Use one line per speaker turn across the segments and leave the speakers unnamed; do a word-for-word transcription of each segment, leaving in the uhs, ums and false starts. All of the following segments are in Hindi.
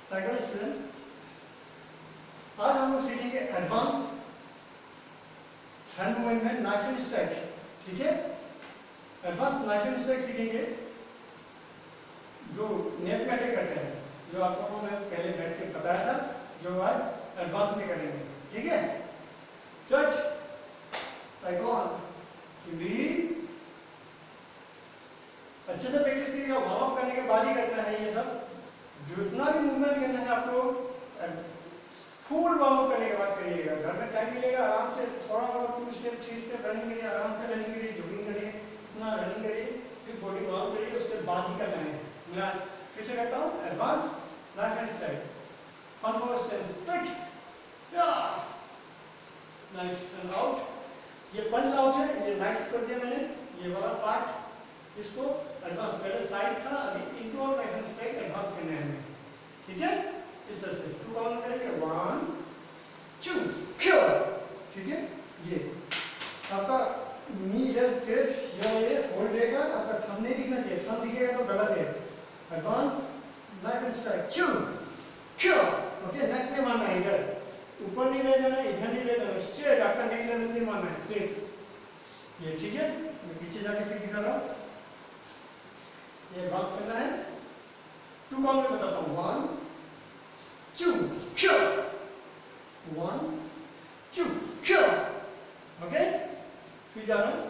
ताइक्वांडो स्टूडेंट, आज हम लोग सीखेंगे एडवांस हैंड मूवमेंट में नाइफ एंड स्ट्राइक। ठीक है, एडवांस नाइफ एंड स्ट्राइक सीखेंगे जो नेट में अटैक करते हैं, जो आप लोगों को मैं पहले बैठ के बताया था, जो आज एडवांस में करेंगे। ठीक है, चट ताइक्वांडो चुंडी, अच्छे से प्रैक्टिस करिएगा। वार्म अप करने के बाद ही करना है ये सब, जितना भी मूवमेंट करना है आपको फुल वार्म अप करने के बाद करिएगा। घर में टाइम मिलेगा, आराम से थोड़ा थोड़ा two step three step running करिए, आराम से रनिंग करिए, जॉगिंग करिए, इतना रनिंग करिए, फिर बॉडी वार्म करिए, उसके बाद ही करना है। मैं आज फिर से कहता हूँ, advance knife and strike, fun for steps, तक या नाइफ एंड आउट। ये पंच आउट है, ये नाइफ कर दिया मैंने, ये वाला पार्ट इसको एडवांस, पहले साइड था, अभी इनटू और नाइफ एंड स्ट्राइक एडवांस करना है हमें। ठीक है, इस तरह से टू काउंट करेंगे, वन टू क्यों। ठीक है, ये आपका नी इधर स्ट्रेट या ये होल्ड रहेगा, आपका थंब नहीं दिखना चाहिए, थंब दिखेगा तो गलत है। Advance knife and strike two क्यों। ओके, नेक में मारना है, इधर ऊपर नहीं ले जाना, इधर नहीं ले जाना, स्ट्रेट आपका नेक लेवल पे मारना है, स्ट्रेट ये। ठीक है, मैं पीछे जाके फिर दिखा रहा हूँ, ये एडवांस करना है। टू काउंट में बताता हूँ, वन टू क्यों, वन टू क्यों। ओके, फिर जा रहा हूँ,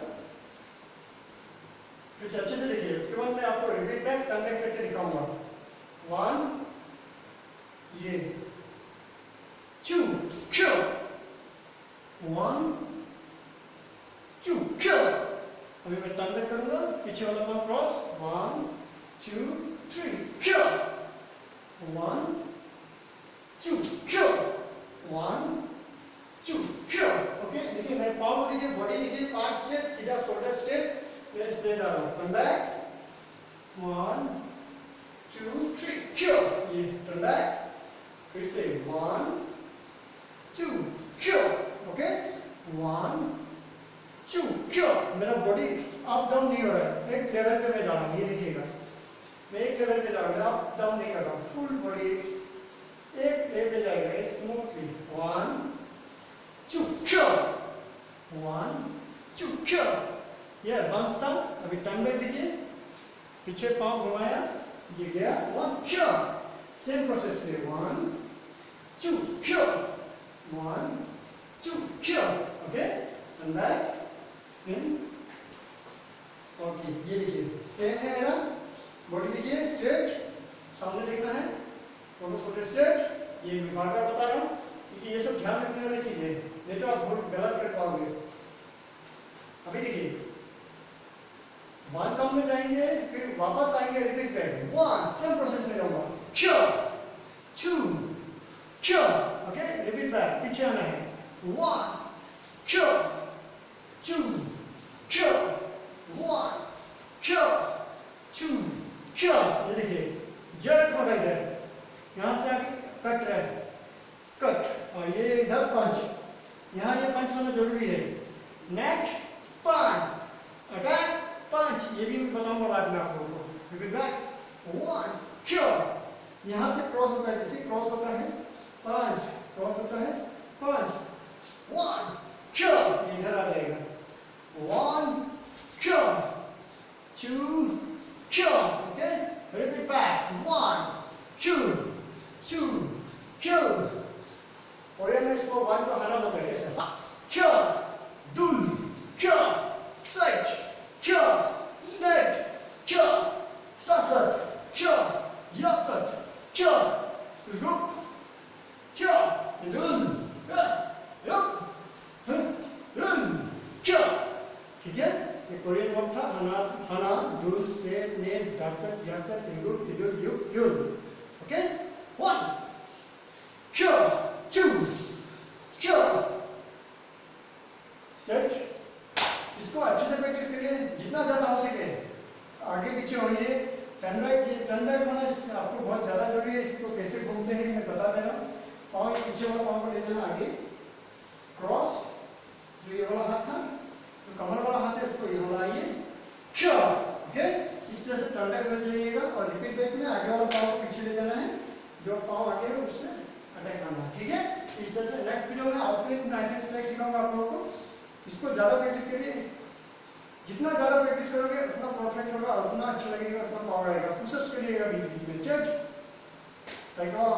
फिर से अच्छे से देखिए। उसके बाद मैं आपको रिपीट बैक टर्न बैक करके दिखाऊंगा। वन, ये टू क्यों, वन टू क्यों। अभी मैं टर्न बैक करूंगा, पीछे वाला पाँव क्रॉस, वन टू थ्री क्यों, वन टू क्यों, वन टू क्यों। ओके, देखिए मैं पाँव को देखिए, बॉडी देखिए, पार्ट स्ट्रेट, सीधा शोल्डर स्ट्रेट, मैं दे जा रहा हूँ। Turn back, one two three क्यों, ये टर्न बैक, फिर से वन टू क्यों। ओके, वन टू क्यों। मेरा बॉडी अप डाउन नहीं हो रहा है, एक लेवल पे मैं जा रहा हूँ, ये देखिएगा, मैं एक लेवल पे जा रहा हूँ, मैं अप डाउन नहीं कर रहा हूँ, फुल बॉडी एक लेवल पे जाएगा, एक स्मूथली। वन टू क्यों, वन टू क्यों। ये एडवांस था। अभी टर्न बैक देखिए, पीछे पाँव घुमाया, ये गया, वन क्यों। सेम प्रोसेस में वन टू क्यों, वन टू क्यों। Okay, turn back, same. Okay, ये देखिए सेम है मेरा, बॉडी देखिए स्ट्रेट, सामने देखना है, दोनों शोल्डर स्ट्रेट। ये मैं बार बार बता रहा हूँ क्योंकि ये सब ध्यान रखने वाली चीज है, नहीं तो आप बहुत गलत कर पाओगे। अभी देखिए, वन काउंट में जाएंगे, फिर वापस आएंगे, repeat back, one, same process में जाऊंगा, क्यों, टू क्यों। ओके, रिपीट बैक, पीछे आना है, वन क्यों, टू क्यों, वन क्यों, टू क्यों। ये देखिए जर्क हो रहा है, इधर यहाँ से आगे कट रहा है, कट, और ये इधर पंच, यहाँ ये पंच होना जरूरी है। नेक पंच, अटैक पंच, ये भी मैं बताऊंगा बाद में आप लोगों को। रिपीट बैक, वन क्यों, यहाँ से क्रॉस होता है, जैसे क्रॉस होता है पंच, क्रॉस होता है पंच, वन क्यों, ये इधर आ जाएगा, वन क्यों, टू क्यों। Okay, repeat back, one two two क्यों। और ये मैं इसको वन को हरा बोलते हैं, ऐसे क्यों, दुल क्यों, साइड क्यों, नेट क्यों, तसर क्यों, यसत क्यों, रुक क्यों, दुल रुक दुल क्यों। ठीक है, ये कोरियन वर्ड था, हना हना दुल से नेट दसत यसत रुक दुल युक युल। ओके, वन क्यों, टू क्यों, चट। इसको अच्छे से प्रैक्टिस करिए, जितना ज्यादा हो सके, आगे पीछे होइए। टर्न बैक, ये टर्न बैक होना आपको बहुत ज्यादा जरूरी है। इसको कैसे घूमते हैं मैं बता दे रहा हूँ। पाँव पीछे वाला पाँव को ले जाना आगे, क्रॉस, जो ये वाला हाथ था, तो कमर वाला हाथ है, उसको ये हिलाइए, क्यों। ओके, इस तरह से टर्न बैक हो जाइएगा, और रिपीट बैक में आगे वाला पाँव को पीछे ले जाना है, जो पाँव आगे है उससे अटैक करना, ठीक है। इस तरह से नेक्स्ट वीडियो में आउटलाइन नाइफ एंड स्ट्राइक सिखाऊंगा आप लोगों को। इसको ज़्यादा प्रैक्टिस करिए, जितना ज़्यादा प्रैक्टिस करोगे उतना परफेक्ट होगा, उतना अच्छा लगेगा, उतना पावर आएगा। पुशअप्स करिएगा बीच बीच में, चेक टाइगर।